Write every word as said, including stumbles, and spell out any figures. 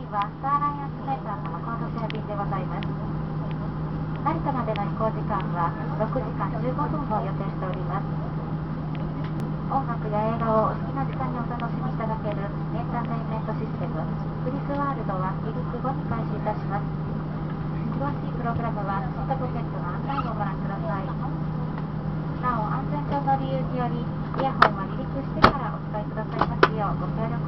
はスターラインアンスメーカー様コードシェア便でございます。成田までの飛行時間はろくじかんじゅうごふんを予定しております。音楽や映画をお好きな時間にお楽しみいただけるエンターテインメントシステムクリスワールドは離陸後に開始いたします。詳しいプログラムはシートポケットの案内をご覧ください。なお、安全上の理由によりイヤホンは離陸してからお使いくださいますようご協力